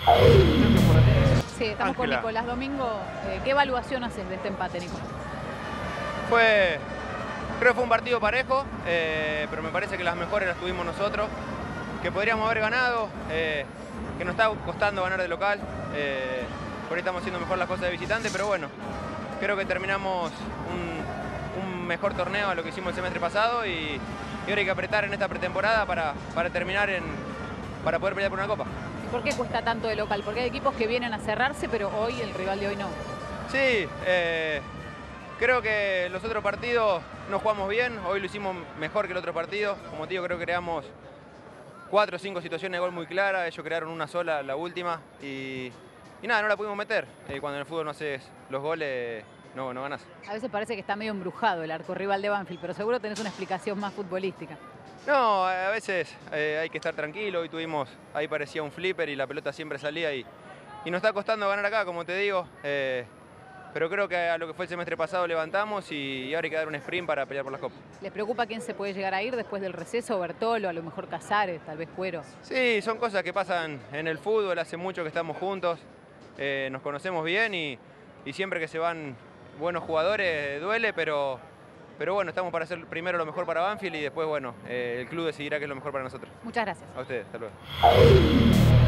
Sí, estamos con Nicolás Domingo. ¿Qué evaluación haces de este empate, Nicolás? Creo que fue un partido parejo, pero me parece que las mejores las tuvimos nosotros, que podríamos haber ganado, que nos está costando ganar de local. Por ahí estamos haciendo mejor las cosas de visitante, pero bueno, creo que terminamos un mejor torneo a lo que hicimos el semestre pasado y ahora hay que apretar en esta pretemporada para terminar para poder pelear por una copa. ¿Y por qué cuesta tanto de local? Porque hay equipos que vienen a cerrarse, pero hoy, el rival de hoy no. Sí, creo que los otros partidos no jugamos bien, hoy lo hicimos mejor que el otro partido. Como te digo, creo que creamos 4 o 5 situaciones de gol muy claras, ellos crearon una sola, la última, y nada, no la pudimos meter. Cuando en el fútbol no haces los goles, no ganás. A veces parece que está medio embrujado el arco rival de Banfield, pero seguro tenés una explicación más futbolística. No, a veces hay que estar tranquilo. Hoy ahí parecía un flipper y la pelota siempre salía y nos está costando ganar acá, como te digo. Pero creo que a lo que fue el semestre pasado levantamos y ahora hay que dar un sprint para pelear por las copas. ¿Les preocupa quién se puede llegar a ir después del receso? Bertolo, a lo mejor Casares, tal vez Cuero. Sí, son cosas que pasan en el fútbol, hace mucho que estamos juntos, nos conocemos bien y siempre que se van buenos jugadores duele, pero bueno, estamos para hacer primero lo mejor para Banfield y después, bueno, el club decidirá qué es lo mejor para nosotros. Muchas gracias. A ustedes, hasta luego.